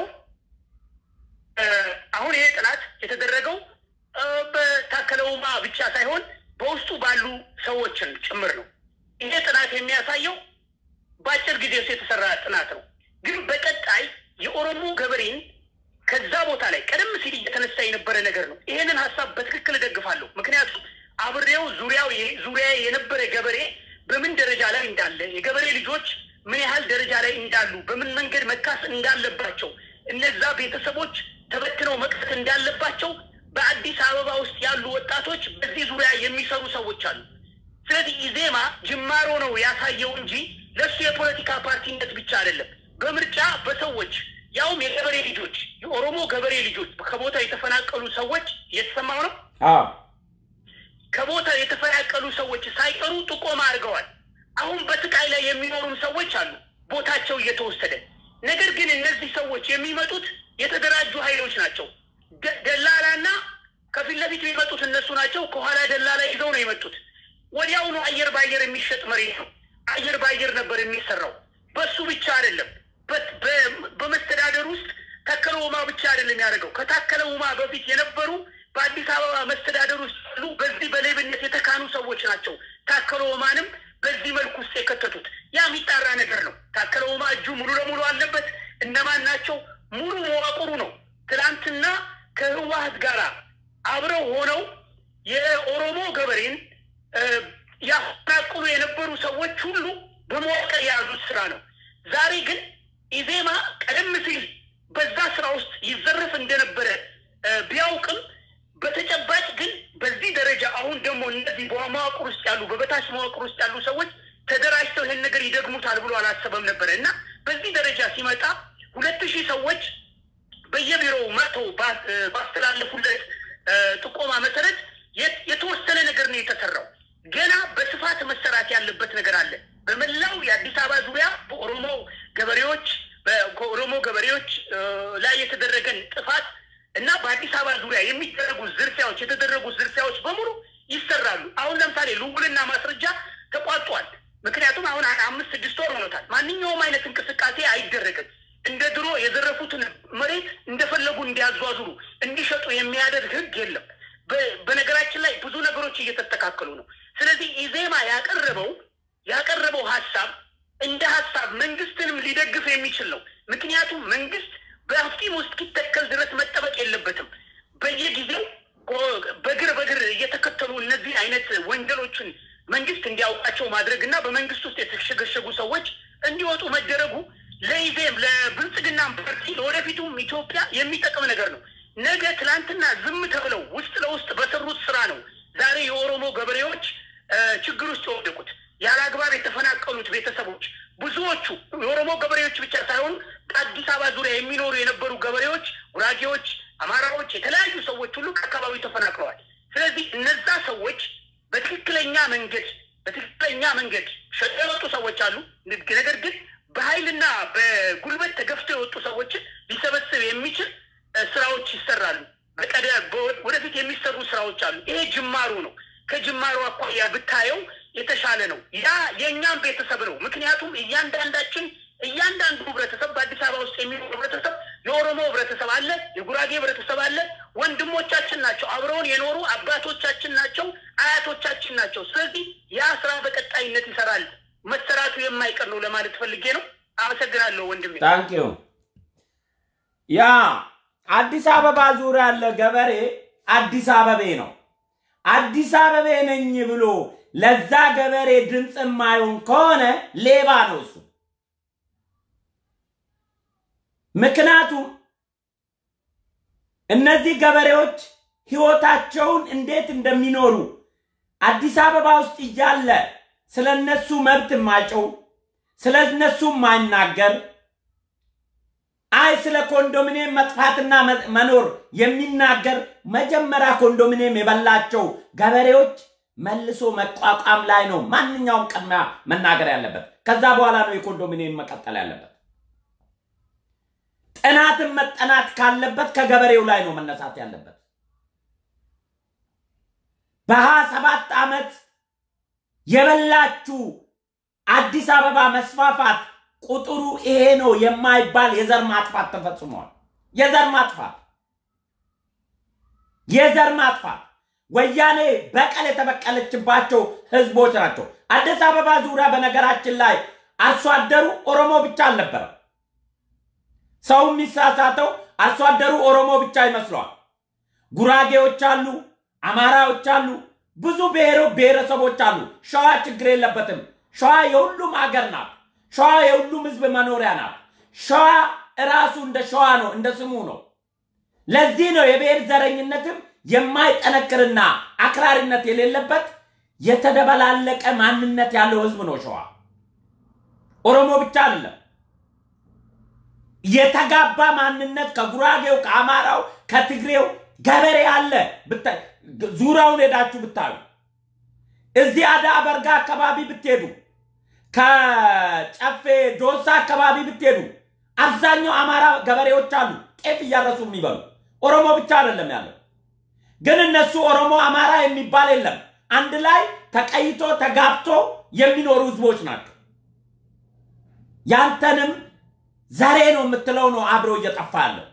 አሁን ይሄ ጥናት የተደረገው በታከለውማ ብቻ ሳይሆን በውስጡ ባሉ ሰዎችን ጭምር ነው ይሄ ጥናት የሚያሳየው ባጭር ጊዜ ውስጥ የተሰራ ጥናት ነው። ግን በቀጣይ የኦሮሞ ገበሬን ከዛ ቦታ ላይ ቀደም ሲል እየተነሳ የነበረ ነገር ነው። ይሄንን ሐሳብ በትክክል ደግፋለሁ። ምክንያቱም አብሬው ዙሪያው ዙሪያ የነበረ ገበሬ በምን ደረጃ ላይ እንዳለ የገበሬ ልጆች ምን ያህል ደረጃ ላይ እንዳሉ በምን መንገድ መካስ እንዳለባቸው እነዛ ቤተሰቦች ተበትነው መቅሰት እንዳለባቸው በአዲስ አበባ ውስጥ ያሉ ወጣቶች በዚህ ዙሪያ የሚሰሩ ሰዎች አሉ። ስለዚህ ኢዜማ ጅማሮ ነው ያሳየው እንጂ ለሱ የፖለቲካ ፓርቲነት ብቻ አይደለም። በምርጫ በሰዎች ያውም የገበሬ ልጆች የኦሮሞ ገበሬ ልጆች ከቦታ የተፈናቀሉ ሰዎች የተሰማው ነው። አዎ ከቦታ የተፈናቀሉ ሰዎች ሳይቀሩ ጥቆማ አድርገዋል። አሁን በትቃይ ላይ የሚኖሩ ሰዎች አሉ ቦታቸው እየተወሰደ። ነገር ግን እነዚህ ሰዎች የሚመጡት የተደራጁ ኃይሎች ናቸው። ደላላና ከፊት ለፊት የሚመጡት እነሱ ናቸው። ከኋላ ደላላ ይዘው ነው የመጡት። ወዲያው ነው አየር ባየር የሚሸጥ መሬት ነው። አየር ባየር ነበር የሚሰራው። በሱ ብቻ አይደለም በመስተዳደር ውስጥ ታከለ ኡማ ብቻ አይደለም ያደረገው። ከታከለ ኡማ በፊት የነበሩ በአዲስ አበባ መስተዳደር ውስጥ ያሉ በዚህ በሌብነት የተካኑ ሰዎች ናቸው ታከለ ኡማንም በዚህ መልኩ ውስጥ የከተቱት። ያ የሚጣራ ነገር ነው። ታከለ ኡማ እጁ ሙሉ ለሙሉ አለበት። እነማን ናቸው? ሙሉ መዋቅሩ ነው። ትላንትና ከህወሓት ጋር አብረው ሆነው የኦሮሞ ገበሬን ያፈናቅሉ የነበሩ ሰዎች ሁሉ በመዋቅር የያዙት ስራ ነው። ዛሬ ግን ኢዜማ ቀደም ሲል በዛ ስራ ውስጥ ይዘረፍ እንደነበረ ቢያውቅም በተጨባጭ ግን በዚህ ደረጃ አሁን ደግሞ እነዚህ በመዋቅር ውስጥ ያሉ በበታች መዋቅር ውስጥ ያሉ ሰዎች ተደራጅተው ይሄን ነገር ይደግሙታል ብሎ አላሰበም ነበር እና በዚህ ደረጃ ሲመጣ ሁለት ሺህ ሰዎች በየቢሮው መጥተው ባስተላለፉለት ጥቆማ መሰረት የተወሰነ ነገር ነው የተሰራው። ገና በስፋት መሰራት ያለበት ነገር አለ። በመላው የአዲስ አበባ ዙሪያ በኦሮሞ ገበሬዎች በኦሮሞ ገበሬዎች ላይ የተደረገን ጥፋት እና በአዲስ አበባ ዙሪያ የሚደረጉ ዝርፊያዎች የተደረጉ ዝርፊያዎች በሙሉ ይሰራሉ። አሁን ለምሳሌ ልውልና ማስረጃ ተቋርጧል። ምክንያቱም አሁን አምስት ስድስት ወር ሆኖታል። ማንኛውም አይነት እንቅስቃሴ አይደረግም። እንደ ድሮ የዘረፉትን መሬት እንደፈለጉ እንዲያዟዙሩ እንዲሸጡ የሚያደርግ ህግ የለም። በነገራችን ላይ ብዙ ነገሮች እየተስተካከሉ ነው። ስለዚህ ኢዜማ ያቀረበው ያቀረበው ሐሳብ እንደ ሐሳብ መንግስትንም ሊደግፍ የሚችል ነው። ምክንያቱም መንግስት በአፍጢም ውስጥ kittakal ድረስ መጠበቅ የለበትም። በየጊዜው በግር በግር እየተከተሉ እነዚህ አይነት ወንጀሎችን መንግስት እንዲያውቃቸው ማድረግና በመንግስት ውስጥ የተሸገሸጉ ሰዎች እንዲወጡ መደረጉ ለኢዜም ለብልጽግና ፓርቲ ለወደፊቱም ኢትዮጵያ የሚጠቅም ነገር ነው። ነገ ትላንትና ዝም ተብለው ውስጥ ለውስጥ በሰሩት ስራ ነው ዛሬ የኦሮሞ ገበሬዎች ችግር ውስጥ ወደቁት። ያላግባብ የተፈናቀሉት ቤተሰቦች ብዙዎቹ የኦሮሞ ገበሬዎች ብቻ ሳይሆን አዲስ አበባ ዙሪያ የሚኖሩ የነበሩ ገበሬዎች ጉራጌዎች አማራዎች የተለያዩ ሰዎች ሁሉ ከአካባቢው ተፈናቅለዋል። ስለዚህ እነዛ ሰዎች በትክክለኛ መንገድ በትክክለኛ መንገድ ሸጠወጡ ሰዎች አሉ። ነገር ግን በኃይልና በጉልበት ተገፍተው የወጡ ሰዎች ሊሰበስብ የሚችል ስራዎች ይሰራሉ። በቀደ ወደፊት የሚሰሩ ስራዎች አሉ። ይሄ ጅማሩ ነው። ከጅማሩ አኳያ ብታየው የተሻለ ነው። ያ የኛም ቤተሰብ ነው። ምክንያቱም እያንዳንዳችን እያንዳንዱ ህብረተሰብ በአዲስ አበባ ውስጥ የሚኖር ህብረተሰብ የኦሮሞ ህብረተሰብ አለ፣ የጉራጌ ህብረተሰብ አለ። ወንድሞቻችን ናቸው፣ አብረውን የኖሩ አባቶቻችን ናቸው፣ አያቶቻችን ናቸው። ስለዚህ ያ ስራ በቀጣይነት ይሰራል። መሰራቱ የማይቀር ነው ለማለት ፈልጌ ነው። አመሰግናለሁ ወንድሜ። ታንክ ዩ። ያ አዲስ አበባ ዙሪያ ያለ ገበሬ አዲስ አበቤ ነው። አዲስ አበቤ ነኝ ብሎ ለዛ ገበሬ ድምጽ የማይሆን ከሆነ ሌባ ነው እሱ። ምክንያቱም እነዚህ ገበሬዎች ህይወታቸውን እንዴት እንደሚኖሩ አዲስ አበባ ውስጥ እያለ ስለነሱ መብት ማጨው ስለነሱ ማይናገር አይ ስለ ኮንዶሚኒየም መጥፋትና መኖር የሚናገር መጀመሪያ ኮንዶሚኒየም የበላቸው ገበሬዎች መልሶ መቋቋም ላይ ነው ማንኛውም ቀድማ መናገር ያለበት። ከዛ በኋላ ነው የኮንዶሚኒየም መቀጠል ያለበት። ጥናትም መጠናት ካለበት ከገበሬው ላይ ነው መነሳት ያለበት። በሃያ ሰባት ዓመት የበላችሁ አዲስ አበባ መስፋፋት ቁጥሩ ይሄ ነው የማይባል የዘር ማጥፋት ተፈጽሟል። የዘር ማጥፋት የዘር ማጥፋት ወያኔ በቀል የተበቀለችባቸው ህዝቦች ናቸው። አዲስ አበባ ዙሪያ በነገራችን ላይ አርሶ አደሩ ኦሮሞ ብቻ አልነበረም። ሰው የሚሳሳተው አርሶ አደሩ ኦሮሞ ብቻ ይመስለዋል። ጉራጌዎች አሉ፣ አማራዎች አሉ፣ ብዙ ብሔሮ ብሔረሰቦች አሉ። ሸዋ ችግር የለበትም። ሸዋ የሁሉም ሀገር ናት። ሸዋ የሁሉም ህዝብ መኖሪያ ናት። ሸዋ ራሱ እንደ ሸዋ ነው፣ እንደ ስሙ ነው። ለዚህ ነው የብሔር ዘረኝነትም የማይጠነክርና አክራሪነት የሌለበት የተደበላለቀ ማንነት ያለው ህዝብ ነው ሸዋ። ኦሮሞ ብቻ አይደለም። የተጋባ ማንነት ከጉራጌው፣ ከአማራው፣ ከትግሬው ገበሬ አለ። ዙሪያውን ሄዳችሁ ብታዩ እዚህ አዳ በርጋ አካባቢ ብትሄዱ ከጨፌ ዶሳ አካባቢ ብትሄዱ አብዛኛው አማራ ገበሬዎች አሉ ጤፍ እያረሱ የሚበሉ። ኦሮሞ ብቻ አይደለም ያለው። ግን እነሱ ኦሮሞ አማራ የሚባል የለም። አንድ ላይ ተቀይቶ ተጋብቶ የሚኖሩ ህዝቦች ናቸው። ያንተንም ዛሬ ነው የምትለው ነው አብሮ እየጠፋ ያለው።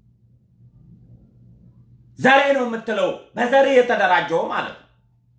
ዛሬ ነው የምትለው በዘሬ የተደራጀው ማለት ነው።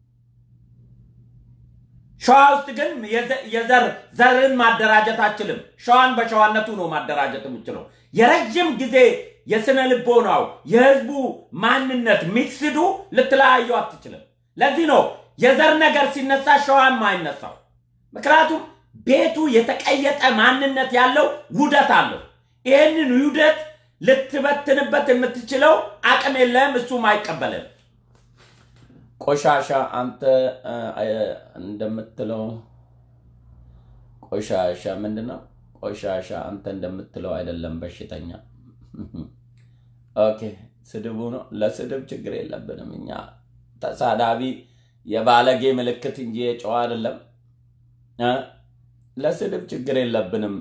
ሸዋ ውስጥ ግን የዘር ዘርን ማደራጀት አትችልም። ሸዋን በሸዋነቱ ነው ማደራጀት የምትችለው። የረጅም ጊዜ የስነ ልቦናው የህዝቡ ማንነት ሚክስዱ ልትለያየው አትችልም። ለዚህ ነው የዘር ነገር ሲነሳ ሸዋን ማይነሳው። ምክንያቱም ቤቱ የተቀየጠ ማንነት ያለው ውደት አለው። ይሄንን ውደት ልትበትንበት የምትችለው አቅም የለም፣ እሱም አይቀበልም። ቆሻሻ አንተ እንደምትለው ቆሻሻ ምንድነው? ቆሻሻ አንተ እንደምትለው አይደለም በሽተኛ። ኦኬ ስድቡ ነው። ለስድብ ችግር የለብንም እኛ ተሳዳቢ የባለጌ ምልክት እንጂ የጨዋ አይደለም። ለስድብ ችግር የለብንም።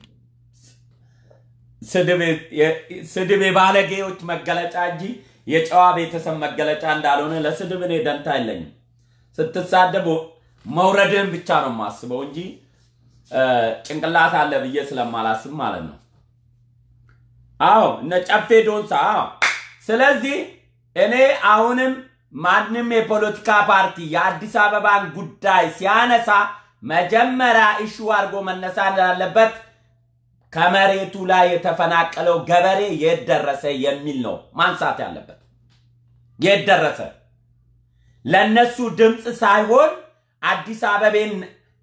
ስድብ ስድብ የባለጌዎች መገለጫ እንጂ የጨዋ ቤተሰብ መገለጫ እንዳልሆነ ለስድብ እኔ ደንታ የለኝም። ስትሳደቡ መውረድን ብቻ ነው ማስበው እንጂ ጭንቅላት አለ ብዬ ስለማላስብ ማለት ነው። አዎ እነ ጨፌ ዶንሳ። ስለዚህ እኔ አሁንም ማንም የፖለቲካ ፓርቲ የአዲስ አበባን ጉዳይ ሲያነሳ መጀመሪያ ኢሹ አድርጎ መነሳት ያለበት ከመሬቱ ላይ የተፈናቀለው ገበሬ የደረሰ የሚል ነው ማንሳት ያለበት። የደረሰ ለነሱ ድምጽ ሳይሆን አዲስ አበባን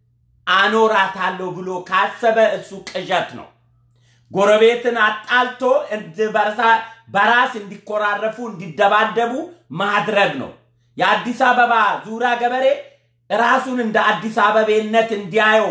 አኖራታለሁ ብሎ ካሰበ እሱ ቅዠት ነው። ጎረቤትን አጣልቶ በራስ በራስ እንዲኮራረፉ እንዲደባደቡ ማድረግ ነው። የአዲስ አበባ ዙሪያ ገበሬ ራሱን እንደ አዲስ አበባነት እንዲያየው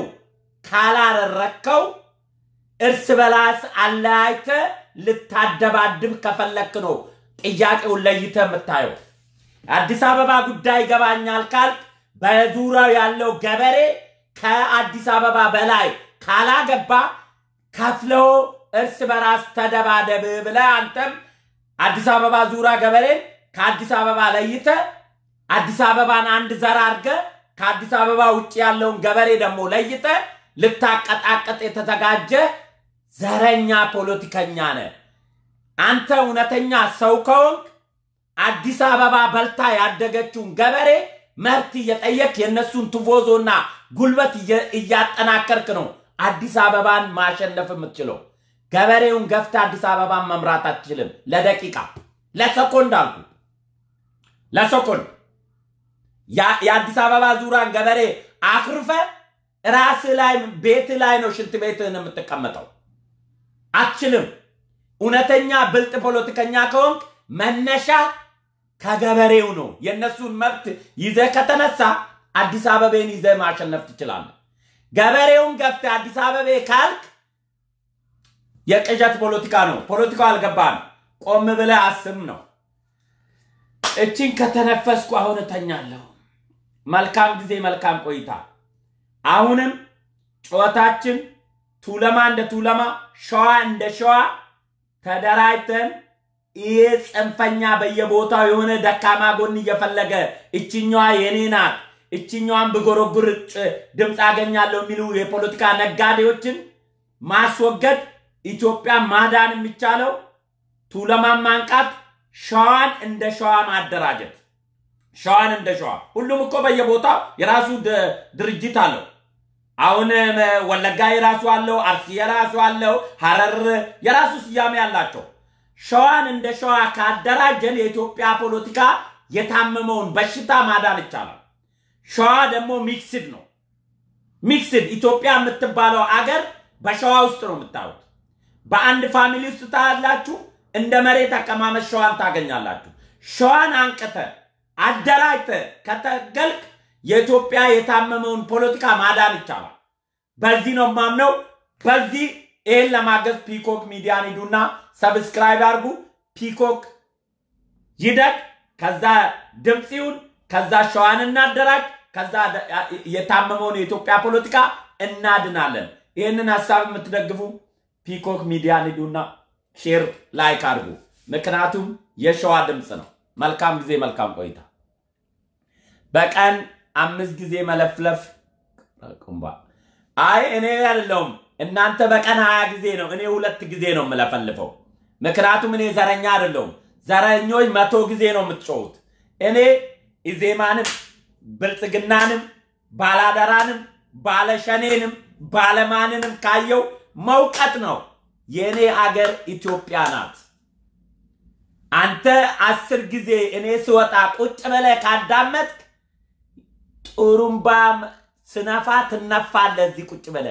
ካላረከው እርስ በላስ አላይተ ልታደባድብ ከፈለክ ነው ጥያቄውን ለይተ የምታየው። አዲስ አበባ ጉዳይ ገባኛል ካልክ በዙሪያው ያለው ገበሬ ከአዲስ አበባ በላይ ካላገባ ከፍለው እርስ በራስ ተደባደብ ብለህ አንተም አዲስ አበባ ዙሪያ ገበሬ ከአዲስ አበባ ለይተ አዲስ አበባን አንድ ዘር አድርገ ከአዲስ አበባ ውጪ ያለውን ገበሬ ደግሞ ለይተ ልታቀጣቀጥ የተዘጋጀ ዘረኛ ፖለቲከኛ ነህ። አንተ እውነተኛ ሰው ከሆንክ አዲስ አበባ በልታ ያደገችውን ገበሬ መብት እየጠየቅ የነሱን ትቦዞና ጉልበት እያጠናከርክ ነው አዲስ አበባን ማሸነፍ የምትችለው። ገበሬውን ገፍታ አዲስ አበባን መምራት አትችልም። ለደቂቃ ለሰኮንድ አልኩ ለሰኮንድ የአዲስ አበባ ዙሪያን ገበሬ አክርፈ ራስ ላይ ቤት ላይ ነው ሽንት ቤትህን የምትቀመጠው። አትችልም። እውነተኛ ብልጥ ፖለቲከኛ ከሆንክ መነሻ ከገበሬው ነው። የነሱን መብት ይዘ ከተነሳ አዲስ አበባን ይዘ ማሸነፍ ትችላለህ። ገበሬውን ገፍተ አዲስ አበባ ካልክ የቅዠት ፖለቲካ ነው። ፖለቲካው አልገባም። ቆም ብለህ አስብ ነው። እቺን ከተነፈስኩ አሁን ተኛለሁ። መልካም ጊዜ መልካም ቆይታ። አሁንም ጨዋታችን ቱለማ እንደ ቱለማ ሸዋ እንደ ሸዋ ተደራጅተን ይሄ ጽንፈኛ በየቦታው የሆነ ደካማ ጎን እየፈለገ እቺኛዋ የኔ ናት እቺኛዋን በጎረጉር ድምጽ አገኛለሁ የሚሉ የፖለቲካ ነጋዴዎችን ማስወገድ ኢትዮጵያ ማዳን የሚቻለው ቱለማን ማንቃት ሸዋን እንደ ሸዋ ማደራጀት። ሸዋን እንደ ሸዋ ሁሉም እኮ በየቦታው የራሱ ድርጅት አለው። አሁን ወለጋ የራሱ አለው አርሲ የራሱ አለው ሐረር የራሱ ስያሜ ያላቸው ሸዋን እንደ ሸዋ ካደራጀን የኢትዮጵያ ፖለቲካ የታመመውን በሽታ ማዳን ይቻላል ሸዋ ደግሞ ሚክስድ ነው ሚክስድ ኢትዮጵያ የምትባለው አገር በሸዋ ውስጥ ነው የምታዩት በአንድ ፋሚሊ ውስጥ ታላችሁ እንደ መሬት አቀማመጥ ሸዋን ታገኛላችሁ ሸዋን አንቀተ አደራጅተ ከተገልክ የኢትዮጵያ የታመመውን ፖለቲካ ማዳን ይቻላል በዚህ ነው ማምነው በዚህ ኤል ለማገዝ ፒኮክ ሚዲያን ሂዱና ሰብስክራይብ አድርጉ ፒኮክ ይደግ ከዛ ድምጽዩን ከዛ ሸዋን እናደራጅ ከዛ የታመመውን የኢትዮጵያ ፖለቲካ እናድናለን ይሄንን ሐሳብ የምትደግፉ ፒኮክ ሚዲያን ሂዱና ሼር ላይክ አድርጉ ምክንያቱም የሸዋ ድምጽ ነው መልካም ጊዜ መልካም ቆይታ በቀን አምስት ጊዜ መለፍለፍ ቁምባ አይ እኔ ያለውም እናንተ በቀን ሃያ ጊዜ ነው እኔ ሁለት ጊዜ ነው መለፈልፈው ምክንያቱም እኔ ዘረኛ አይደለም ዘረኞች መቶ ጊዜ ነው የምትጮሁት እኔ ኢዜማንም ብልጽግናንም ባላደራንም ባለሸኔንም ባለማንንም ካየው መውቀት ነው የኔ አገር ኢትዮጵያ ናት አንተ አስር ጊዜ እኔ ስወጣ ቁጭ በለ ካዳመጥ ጡሩምባ ስነፋ ትነፋለ እዚህ ቁጭ በለ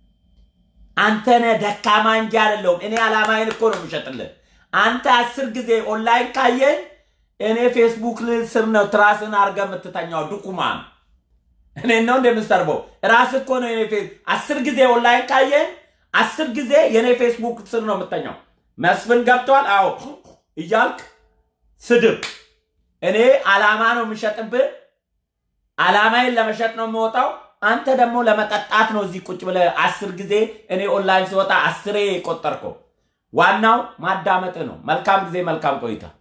አንተ ነህ ደካማ እንጂ አይደለም እኔ አላማዬን እኮ ነው የምሸጥልህ አንተ አስር ጊዜ ኦንላይን ካየን እኔ ፌስቡክ ስር ነው ትራስን አርገ የምትተኛው ዱኩማን እኔ ነው እንደምሰርበው ራስ እኮ ነው እኔ ፌስ አስር ጊዜ ኦንላይን ካየን አስር ጊዜ የኔ ፌስቡክ ስር ነው የምትተኛው መስፍን ገብቷል አዎ ይያልክ ስድብ እኔ አላማ ነው የምሸጥብህ አላማዬን ለመሸጥ ነው የምወጣው አንተ ደግሞ ለመጠጣት ነው እዚህ ቁጭ ብለ አስር ጊዜ እኔ ኦንላይን ሲወጣ አስሬ ቆጠርኩ ዋናው ማዳመጥ ነው መልካም ጊዜ መልካም ቆይታ